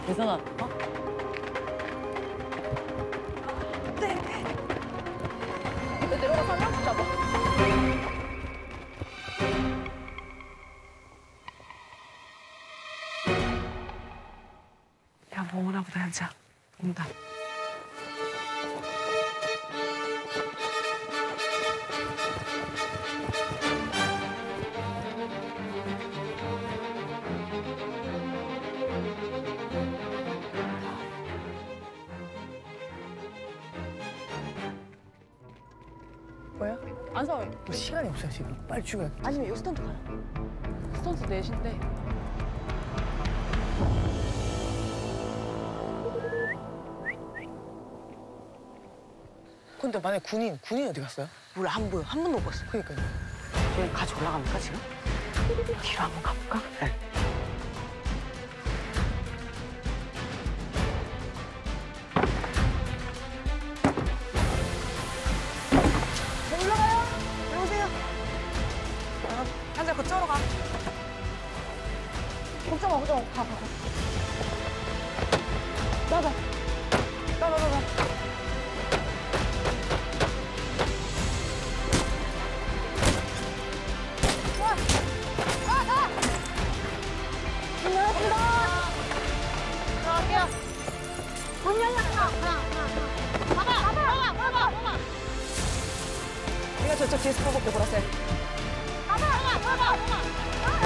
예선아, 어? 네. 내려가서 한 명씩 잡아. 야, 뭐 오나 보다, 현자. 온다. 뭐야? 안 서. 뭐 시간이 없어요 지금. 빨리 죽여야 돼. 아니면 여기 스턴트 가요. 스턴트 넷인데. 근데 만약 군인 어디 갔어요? 몰라, 안 보여. 한 번도 못 봤어. 그러니까요. 여기 같이 올라갑니까, 지금? 뒤로 한번 가볼까? 네. 올라가요. 들어오세요. 현자, 그쪽으로 가. 걱정 마. 가. 나가. 들어갈게요. 문 열려. 봐봐. 네가 저쪽 뒤에서 보고 보라색. 봐봐.